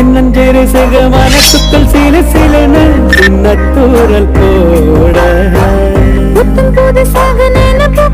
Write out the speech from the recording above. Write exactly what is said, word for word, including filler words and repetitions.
சின்னஞ்சிறு சிகமான சுத்தல் சில சிலன சின்ன தூரல் போட புத்தம் புதுசாக நினைப்பு